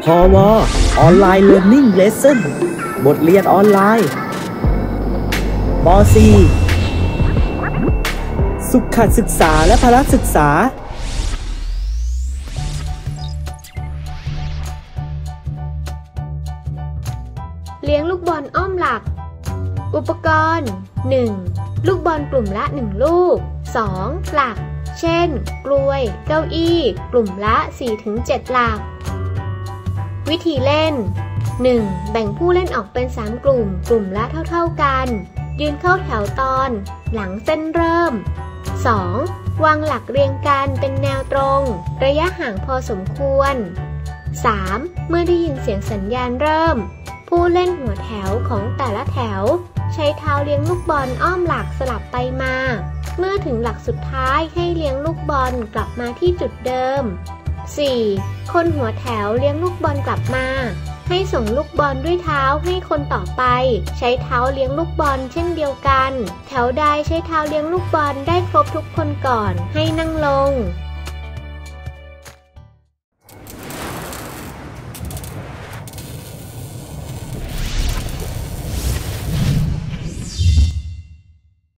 พวออนไลน์เรียนนิ่งเลสเซ่นบทเรียนออนไลน์ป .4 สุขศึกษาและพละศึกษาเลี้ยงลูกบอลอ้อมหลักอุปกรณ์ 1. ลูกบอลกลุ่มละ1ลูก 2. หลักเช่นกลวยเก้าอี้กลุ่มละ 4-7 หลักวิธีเล่น 1. แบ่งผู้เล่นออกเป็น3กลุ่มละเท่าๆกันยืนเข้าแถวตอนหลังเส้นเริ่ม 2. วางหลักเรียงกันเป็นแนวตรงระยะห่างพอสมควร 3. เมื่อได้ยินเสียงสัญญาณเริ่มผู้เล่นหัวแถวของแต่ละแถวใช้เท้าเลี้ยงลูกบอลอ้อมหลักสลับไปมาเมื่อถึงหลักสุดท้ายให้เลี้ยงลูกบอลกลับมาที่จุดเดิม 4. คนหัวแถวเลี้ยงลูกบอลกลับมาให้ส่งลูกบอลด้วยเท้าให้คนต่อไปใช้เท้าเลี้ยงลูกบอลเช่นเดียวกันแถวใดใช้เท้าเลี้ยงลูกบอลได้ครบทุกคนก่อนให้นั่งลง